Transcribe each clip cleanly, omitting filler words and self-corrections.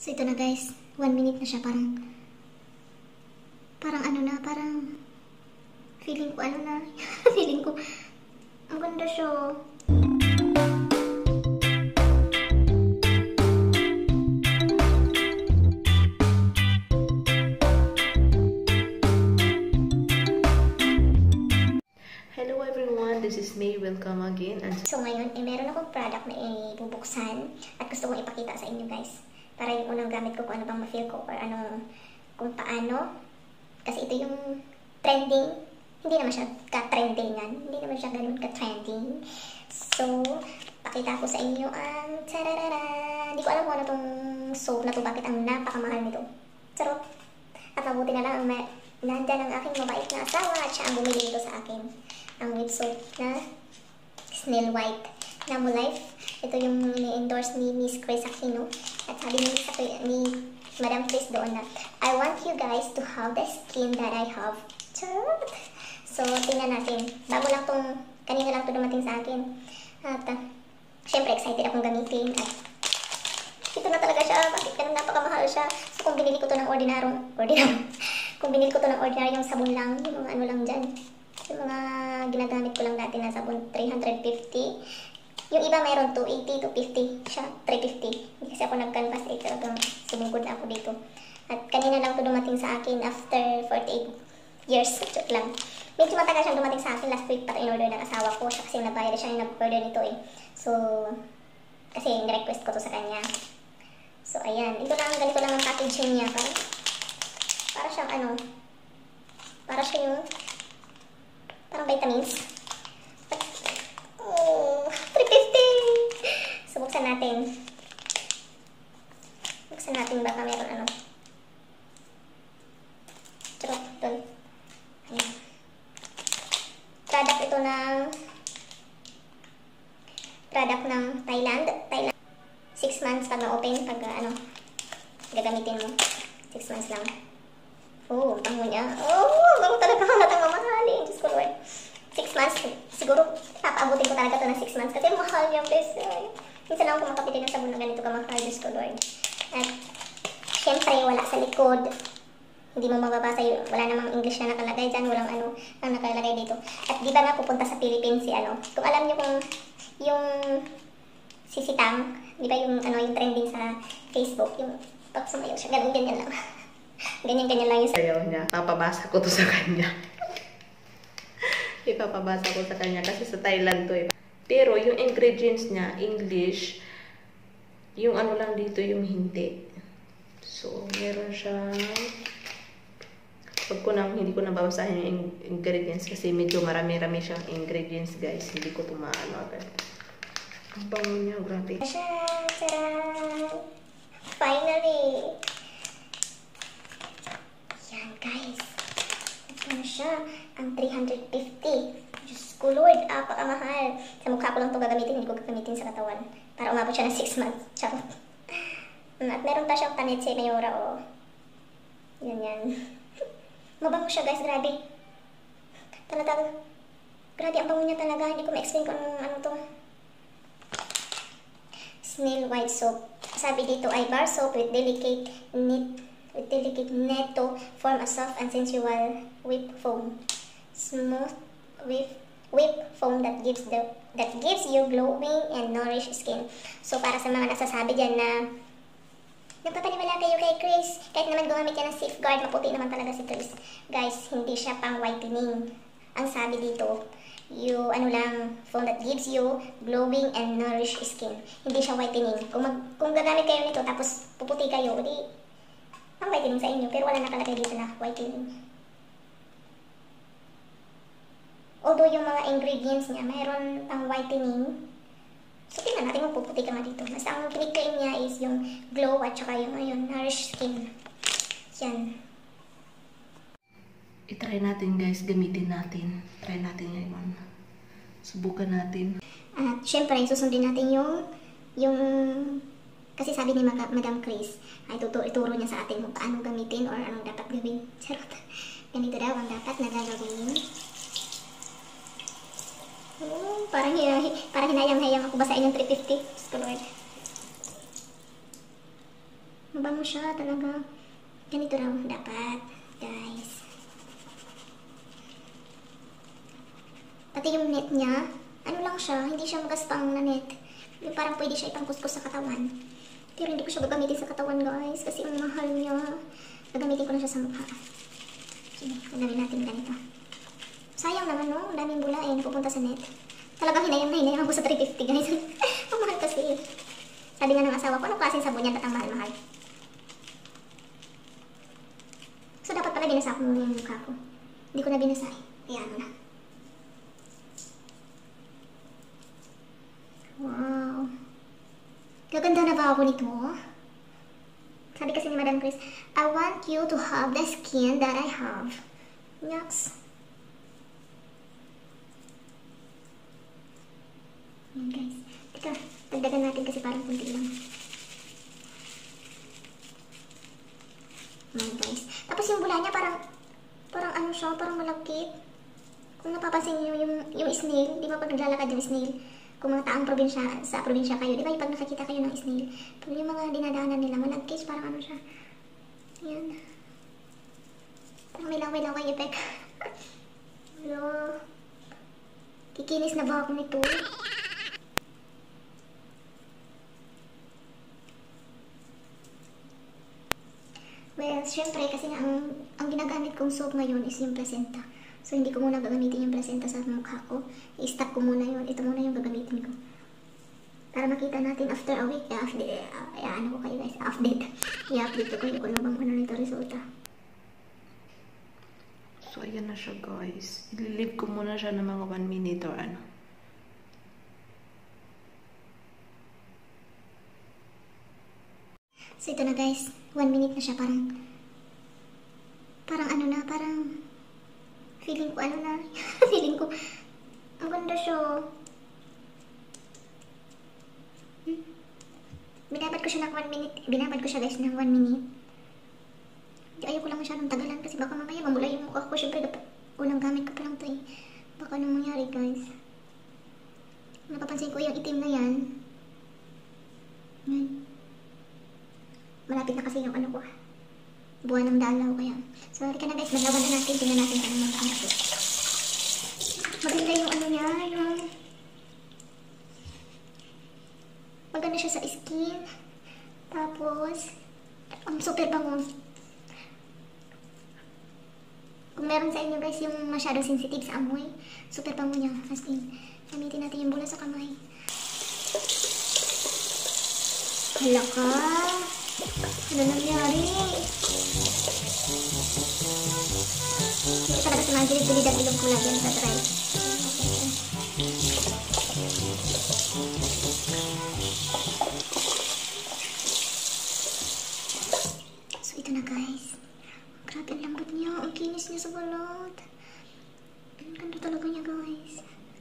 So ito na guys, 1 minute na siya, parang ano na, parang feeling ko ano na, feeling ko ang ganda siya. Hello everyone, this is May. Welcome again. So ngayon, meron akong product na ibubuksan at gusto kong ipakita sa inyo guys. Para yung unang gamit ko kung ano bang ma-feel ko or ano, kung paano. Kasi ito yung trending. Hindi naman siya ka-trendingan. Hindi naman siya ganun ka-trending. So, pakita ko sa inyo ang tararara. Hindi ko alam kung ano tong soap na to. Bakit ang napakamahal nito. Charot. At mabuti na lang nandyan ang aking mabait na asawa at siya ang bumili nito sa akin. Ang lip soap na Snail White na Mo Life. Ito yung ni-endorse ni Miss Chris Aquino. At sabi ni Madam Chris doon na, I want you guys to have the skin that I have. Charot! So, tingnan natin. Bago lang tong, kanina lang to dumating sa akin. At, syempre, excited akong gamitin. At, ito na talaga siya. Bakit ganun napakamahal siya? So, kung binili ko to ng kung binili ko to ng ordinaryong sabon lang, yung mga ano lang dyan. Yung mga ginagamit ko lang dati na sabon, 350. Yung iba mayroon 280, 250. Siya, 350. Hindi kasi ako nag-canvas eh. Talagang sumugod na ako dito. At kanina lang to dumating sa akin after 48 years. Joke lang. Medyo matagal siyang dumating sa akin. Last week pa in-order ng asawa ko. Siya kasi nag-buyer siya yung nag-order nito eh. So, kasi in-request ko to sa kanya. So, ayan. Ito lang, ganito lang ang packaging niya. Para siyang ano, para siya yung parang vitamins. Oh, 350! So, buksan natin. Buksan natin baka meron ano. Charot, doon. Ayan. Product ito ng Thailand. 6 months pag na-open, pag ano, gagamitin mo. 6 months lang. Oh, ang bango niya. Oh, bango talaga. Halatang mamahalin. Diyos ko, Lord. 6 months. Siguro, papaabutin ko talaga ito ng 6 months. Kasi mahal niya, please. Minsan lang ako makapili ng sabon na ganito kamahal. Diyos ko, Lord. At, syempre, wala sa likod. Hindi mo mababasa yun. Wala namang English na nakalagay dyan. Walang ano ang nakalagay dito. At di ba nga pupunta sa Philippines si ano. Kung alam niyo kung yung sisitang, di ba yung ano yung trending sa Facebook. Yung pag sumayaw siya. Ganyan lang. Ganyan lang yung sayaw niya. Papabasa ko to sa kanya. Ipapabasa ko sa kanya kasi sa Thailand to eh. Pero yung ingredients niya, English, yung ano lang dito, yung hindi. So, meron siyang, hindi ko nababasahin yung ingredients kasi medyo marami-rami siyang ingredients guys. Hindi ko ito maano agad. Ang bango niya, grabe. Finally! Yan guys. Ito na siya. Ang 350. Diyos ko Lord, pakamahal. Sa mukha ko lang ito gagamitin. Hindi ko gagamitin sa katawan. Para umabot siya ng 6 months. Charot. At meron pa siyang Tanetse Mayora o. Yan. Mabango siya guys. Grabe. Talaga. Grabe ang bango niya talaga. Hindi ko ma-explain kung ano to. Snail White Soap. Sabi dito ay bar soap with delicate netto form a soft and sensual whip foam. Smooth whip foam that gives you glowing and nourished skin. So para sa mga nasasabi diyan na nagpapaniwala kayo kay Chris, kahit naman gumamit yan ng Safeguard, maputi naman talaga si Chris. Guys, hindi siya pang whitening. Ang sabi dito, yung ano lang, foam that gives you glowing and nourished skin. Hindi siya whitening. Kung gagamit kayo nito tapos puputi kayo, di ang whitening sa inyo, pero wala nakalagay dito na whitening. Although yung mga ingredients niya, mayroon pang whitening. So, tingnan natin kung puputi ka nga dito. Basta ang kiniklaim niya is yung glow at saka yung nourished skin. Yan. I-try natin guys, gamitin natin. Try natin ngayon. Subukan natin. At syempre, susundin natin yung kasi sabi ni Madam Chris, ay ituro niya sa atin kung paano gamitin or anong dapat gawin. Charot. Ganito daw ang dapat na gagawin. Oh, parang hinayang-hayang ako basahin yung 350. Lord. Mabango siya talaga. Ganito raw dapat, guys. Pati yung net niya, ano lang siya, hindi siya magaspang na net. Yung parang pwede siya ipangkuskus sa katawan. Pero hindi ko siya gagamitin sa katawan, guys, kasi ang mahal niya. Gagamitin ko na siya sa mukha. Sige, gagawin natin ganito. Sayang naman, no? Ang daming bula eh, napupunta sa net. Talagang hinayang ako sa 350, guys. Ang mahal kasi. Sabi nga ng asawa ko, anong klaseng sabon yan? Ba't ang mahal-mahal? So, dapat pala binasa ko muna yung mukha ko. Hindi ko na binasa eh. Kaya ano na. Wow. Gaganda na ba ako nito? Sabi kasi ni Madam Chris, I want you to have the skin that I have. Yucks. Yan guys. Teka, dagdagan natin kasi parang kunti lang. Yan guys. Tapos yung bula niya parang ano siya, parang malagkit. Kung napapansin niyo yung snail, di ba pag naglalakad yung snail, kung mga taong sa probinsya kayo, di ba pag nakakita kayo ng snail, pag yung mga dinadaanan nila, malagkit, parang ano siya. Yan. Parang may laway-laway effect. Hello. Kikinis na ba ako nito? Well, syempre, kasi nga ang ginagamit kong soap ngayon is yung placenta. So, hindi ko muna gagamitin yung placenta sa mukha ko. I-stop ko muna yun. Ito muna yung gagamitin ko. Para makita natin after a week, ano ko kayo guys, update. I-update ko kayo kung ano bang nito resulta. So, ayan na siya guys. I-leave ko muna siya ng mga 1 minute or ano. So, ito na guys. 1 minute na siya. Parang ano na, parang feeling ko ano na. Feeling ko, ang ganda siya. Binabad ko siya ng 1 minute. Binabad ko siya guys ng 1 minute. Ayoko lang masyadong tagalan kasi baka mamaya mamula yung mukha ko. Siyempre, dapat unang gamit ko pa lang ito eh. Baka anong mangyari guys. Napapansin ko yung itim na yan. Yan. Malapit na kasi yung ano ko. Buwan ng dalaw kaya. So, halika na guys. Maglaban na natin. Tingnan natin kung ano ang ito. Maganda yung ano niya. Yung maganda siya sa skin. Tapos, ang super bango. Kung meron sa inyo guys yung masyadong sensitive sa amoy, super bango niya. As in, gamitin natin yung bula sa kamay. Hala ka! Ano nangyari? Hindi talaga si Marjorie tulid ang ilong ko lagi sa try. So ito na guys. Grabe ang lambot niya. Ang kinis niya sa balat. Ang ganda talaga niya guys.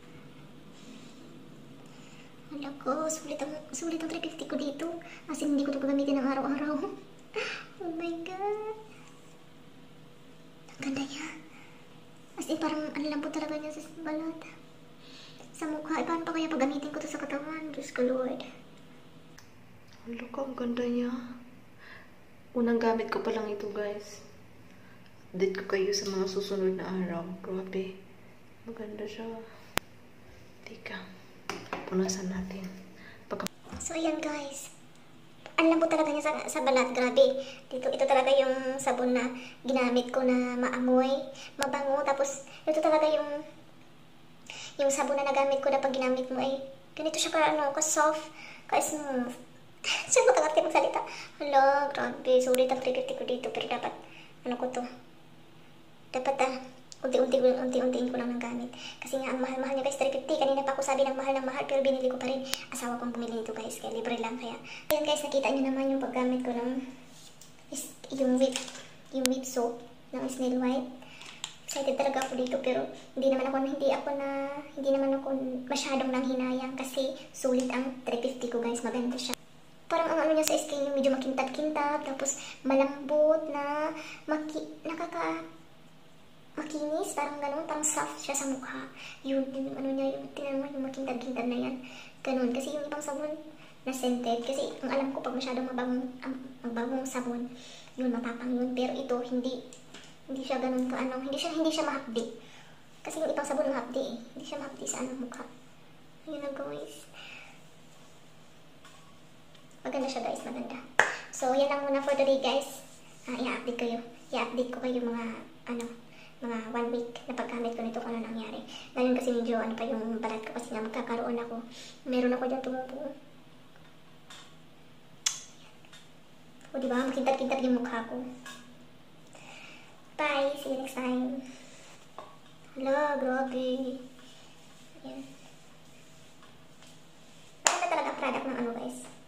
Hala ko, sulit ang 350 ko dito. As in, hindi ko ito gagamitin ng araw-araw. Oh my god. Ang ganda niya. As in, parang ang lambot talaga niya sa balat. Sa mukha. Paano pa kaya paggamitin ko ito sa katawan? Diyos ko Lord. Hala ka, ang ganda niya. Unang gamit ko pa lang ito guys. Update ko kayo sa mga susunod na araw. Grabe. Maganda siya. Teka. Punasan natin. So, ayan guys. Ang lambot talaga niya sa balat. Grabe. Ito talaga yung sabon na ginamit ko na maamoy, mabango. Tapos, ito talaga yung sabon na nagamit ko na pag ginamit mo ay ganito siya ka-soft, ka-smooth. Saan mo tagakti magsalita? Hala, grabe. Sulit ang 350 ko dito. Pero dapat, ano ko to? Dapat unti-untiin ko lang ng gamit. Kasi nga, ang mahal-mahal niya guys, 350. Kanina pa ako sabi ng mahal, pero binili ko pa rin. Asawa kong bumili nito guys, kaya libre lang. Kaya, ayan guys, nakita niyo naman yung paggamit ko ng yung whip soap ng Snail White. Excited talaga ako dito, pero hindi naman ako masyadong nanghinayang kasi sulit ang 350 ko guys, maganda siya. Parang ang ano niya sa skin, yung medyo makintab-kintab, tapos malambot na, makinis, parang gano'n, parang soft siya sa mukha. Yung ano niya, yung tinanong yung makintab-kintab na yan. Gano'n, kasi yung ibang sabon, na scented. Kasi ang alam ko, pag masyadong mabagong sabon, yun, matapang yun. Pero ito, hindi siya ganun ka, hindi siya mahapdi. Kasi yung ibang sabon mahapdi eh. Hindi siya mahapdi sa mukha. Ayun na guys. Maganda siya guys, maganda. So, yan lang muna for today guys. I-update ko kayo mga, mga 1 week na paggamit ko nito kung ano nangyari. Ngayon kasi medyo, pa yung balat ko kasi nga magkakaroon ako. Meron ako dyan tumubo. O diba, makintab-kintab yung mukha ko. Bye! See you next time. Hala, grabe. Ayan. Maganda talaga product ng guys.